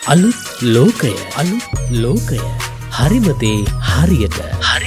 අලුත් ලෝකය හරිමතේ හරියට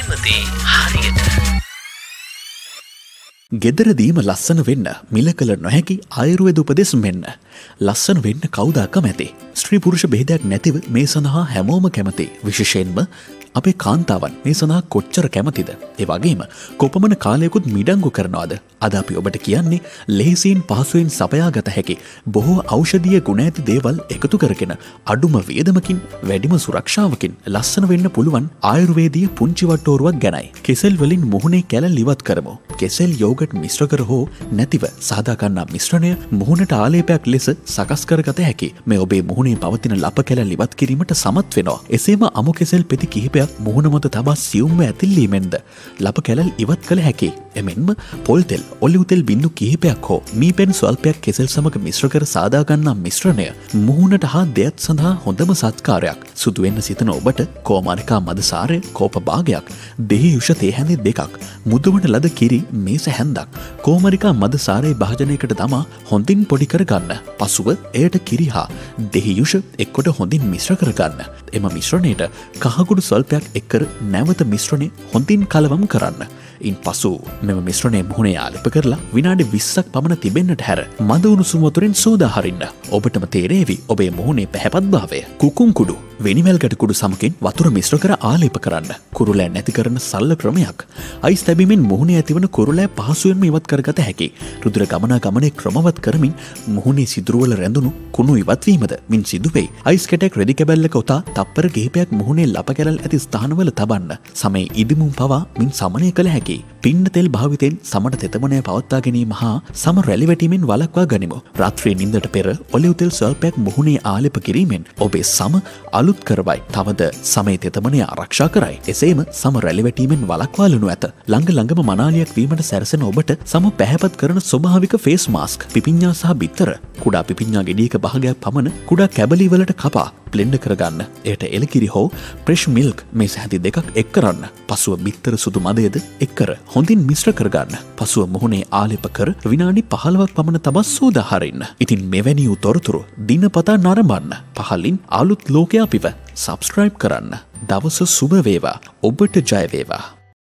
ගෙදරදීම ලස්සන වෙන්න මිල කළ නොහැකි ආයුර්වේද උපදෙස් මෙන්න. ලස්සන වෙන්න කවුද කැමති? ස්ත්‍රී පුරුෂ බෙහෙදයක් නැතිව මේ සඳහා හැමෝම කැමති. විශේෂයෙන්ම අපේ කාන්තාවන් මේ සඳහා කොච්චර කැමතිද? ඒ වගේම කොපමණ කාලයකුත් මිඩංගු කරනවද? අද අපි ඔබට කියන්නේ ලේසියෙන් පහසුවෙන් සපයාගත හැකි බොහෝ ඖෂධීය ගුණ ඇති දේවල් එකතු කරගෙන අඩුම වියදමකින් වැඩිම සුරක්ෂාවකින් ලස්සන වෙන්න පුළුවන් ආයුර්වේදීය පුංචි වට්ටෝරුවක් ගැනයි. කෙසෙල් වලින් මුහුණේ කැලල් ඉවත් කරමු. කෙසෙල් යෝගට් මිශ්‍ර කර හෝ නැතිව සාදා ගන්නා මිශ්‍රණය මුහුණට ආලේපයක් ලෙස සකස් කරගත හැකි. මේ ඔබේ මුහුණේ පවතින ලප කැලල් ඉවත් කිරීමට සමත් වෙනවා. එසේම අමු කෙසෙල් පෙති කිහිපයක් මුහුණ මත තබා සියුම්ව ඇතිල්ලීමෙන්ද ලප කැලල් ඉවත් කළ හැකි. එමෙන්ම පොල් තෙල්, ඔලිව් තෙල් බිඳු කිහිපයක් හෝ මීපෙන් ස්වල්පයක් කෙසෙල් සමග මිශ්‍ර කර සාදා ගන්නා මිශ්‍රණය මුහුණට හා දෙයත් සඳහා හොඳම සත්කාරයක්. සුදු වෙන්න සිතන ඔබට කෝමාරිකා මද සාරය කෝප භාගයක්, දෙහි යුෂ තේ හැඳි දෙකක්, මුදුවට ලද කිරි මේස හැන්දක් කෝමරිකා මද සාරේ භාජනයකට දමා හොඳින් පොඩි කරගන්න. පසුව එයට කිරි හා දෙහි යුෂ එක්කොට හොඳින් මිශ්‍ර කරගන්න. එම මිශ්‍රණයට කහකුඩු ස්වල්පයක් එක්කර නැවත මිශ්‍රණය හොඳින් කලවම් කරන්න. ඉන් පසු මෙම මිශ්‍රණය මුහුණේ ආලේප කරලා විනාඩි 20ක් පමණ තිබෙන්නට හැර මද උණුසුම් වතුරෙන් සෝදා හරින්න. ඔබටම තේරේවි ඔබේ මුහුණේ පැහැපත් භාවය. කුකුම් කුඩු, වෙනිමැල්ගඩ කුඩු සමගින් වතුර මිශ්‍ර කර ආලේප කරන්න. කුරුලෑ නැති කරන සරල ක්‍රමයක්. අයිස් තැබීමෙන් මුහුණේ ඇතිවන කුරුලෑ පහසුවෙන්ම ඉවත් කරගත හැකි. රුධිර ගමනාගමනය ක්‍රමවත් කරමින් මුහුණේ සිදුරුවල රැඳුණු කුණු ඉවත් වීමද මින් සිදු වෙයි. අයිස් කැටයක් රෙදි කැබැල්ලක ඔතා තප්පර කිහිපයක් මුහුණේ ලප කැලල් ඇති ස්ථානවල තබන්න. සමේ ඉදිමුම් පවා මින් සමනය කළ හැකි. පින්න තෙල් භාවිතෙන් සමට තෙතමනය පවත්වා ගැනීම හා සම රැලි වැටීමෙන් වළක්වා ගනිමු. රාත්‍රියේ නිින්දට පෙර ඔලිව් තෙල් ස්වල්පයක් මුහුණේ ආලේප කිරීමෙන් ඔබේ සම අලුත් කරවයි. තවද සමේ තෙතමනය ආරක්ෂා කරයි. එසේම සම රැලි වැටීමෙන් වළක්වා ලනු ඇත. ළඟම මනාලියක් වීමට සැරසෙන ඔබට සම පැහැපත් කරන ස්වභාවික ෆේස් මාස්ක්, පිපිඤ්ඤා සහ බිත්තර, කුඩා පිපිඤ්ඤා ගෙඩියක භාගයක් පමණ කුඩා කැබලි වලට කපා බ්ලෙන්ඩ් කරගන්න. එයට එලකිරි හෝ ෆ්‍රෙෂ් මිල්ක් මේස හැඳි දෙකක් එක් කරන්න. පසුව බිත්තර සුදු මදයද එක් කර හොඳින් මිශ්‍ර කරගන්න. පසුව මුහුණේ ආලේප කර විනාඩි 15ක් පමණ තබා සෝදා හරින්න. ඉතින් මෙවැනි වූ තොරතුරු දිනපතා නරඹන්න. පහලින් අලුත් ලෝකයා පිව සබ්ස්ක්‍රයිබ් කරන්න. දවස සුබ වේවා. ඔබට ජය වේවා.